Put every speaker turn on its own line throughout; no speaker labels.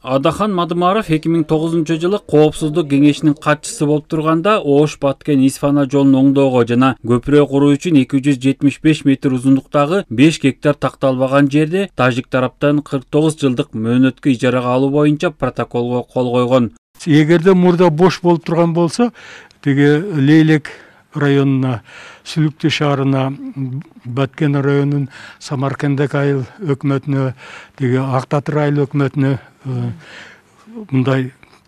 Адахан Мадымаров 2009-жылы Коопсуздук кеңешинин катчысы болуп турганда Ош-Баткен Исфана жолун оңдоого жана көпүрө куруу үчүн 275 метр узундуктагы 5 гектар такталбаган жерди тажик тараптан 49 жылдык мөөнөткө ижарага алуу боюнча протоколго кол койгон.
Эгерде мурда бош болуп турган болсо, теге Лейлек районуна, Сүлүктү шаарына, Баткен районунун Самаркандак айыл өкмөтүнө, теге Актатыр айыл өкмөтүнө мындай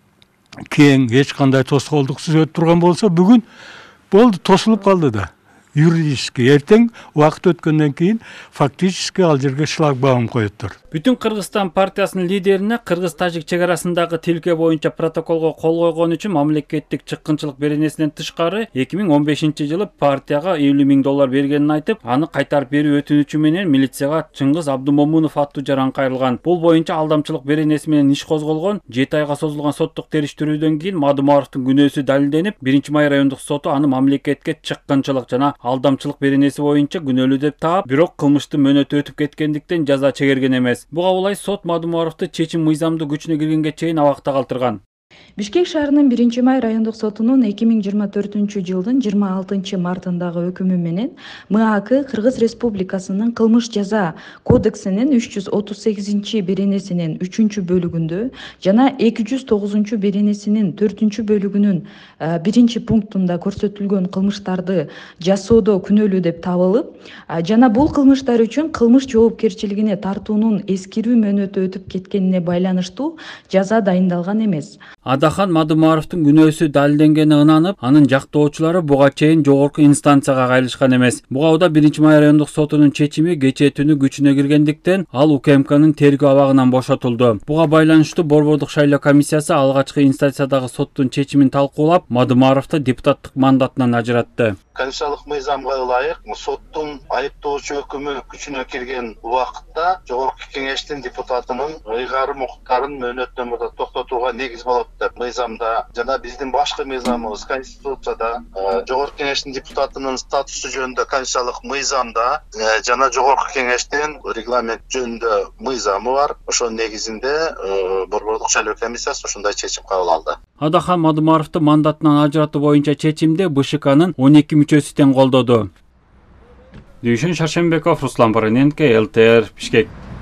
кең эч кандай тоскоолдуксуз өтүп турган болсо, бүгүн болду, тосулуп калды да. Юридически эртең убакыт өткөндөн кийин фактически ал жерге шлагбаум коюптур.
Бүтүн Кыргызстан партиясынын лидерине Кыргыз-Тажик чек арасындагы тилке боюнча протоколго кол койгон үчүн мамлекеттик чыккынчылык беренесинен тышкары 2015-жылы партияга $50.000 бергенин айтып, аны кайтарып берүү өтүнүчү менен милицияга Чыңгыз Абдумомунов аттуу жаран кайрылган. Бул боюнча алдамчылык беренеси менен иш козголгон. 7 айга созулган соттук териштирүүдөн кийин Мадымаровдун күнөөсү далилденип, 1-Май райондук соту аны мамлекетке чыккынчылык жана алдамчылык беренеси боюнча күнөөлүү деп таап, бирок кылмыштын мөөнөтү өтүп кеткендиктен жаза чегерген эмес. Буга улай сот Мадымаровду чечим мыйзамдуу күчүнө киргенге чейин абакта калтырган.
Бишкек шаарынын 1-Май райондук сотунун 2024-жылдын 26 мартындагы өкүмү менен МАК Кыргыз Республикасынын кылмыш жаза кодексинин 338 беренесинин 3-бөлүгүндө жана 209 беренесинин 4-бөлүгүнүн 1-пунктунда көрсөтүлгөн кылмыштарды жасоодо күнөөлүү деп табылып, жана бул кылмыштар үчүн кылмыш жоопкерчилигине тартуунун эскирүү мөөнөтү өтүп кеткенине байланыштуу жаза дайындалган эмес.
Адахан Мадымаровдун күнөөсү далилденгенине ынанып, анын жактоочулары буга чейин жогорку инстанцияга кайрылышкан эмес. Буга 1-Май райондук сотунун чечими кечээ түнү күчүнө киргендиктен ал УКМКнын тергөө абагынан бошотулду. Буга байланыштуу Борбордук шайлоо комиссиясы алгачкы инстанциядагы соттун чечимин талкуулап, Мадымаровду депутаттык мандатынан ажыратты.
Конституциялык мыйзамга ылайык соттун айыптоочу өкүмү күчүнө кирген убакытта жогорку кеңештин депутатынын ыйгарым укуктарын мөөнөттөн мурда токтотууга негиз болот деп мыйзамда жана биздин башкы мыйзамыбыз Конституцияда, жогорку кеңештин депутатынын статусу жөнүндө конституциялык мыйзамда жана жогорку кеңештин регламент жөнүндө мыйзамы бар. Ошонун негизинде Борбордук шайлоо комиссиясы ушундай чечим кабыл алды.
Адахан Мадымаровду мандатынан ажыратуу боюнча чечимди БШКнын 12 мүчөсү тең колдоду. Дүйшөн Шаршембеков, Руслан Барыненко, ЛТР, Бишкек.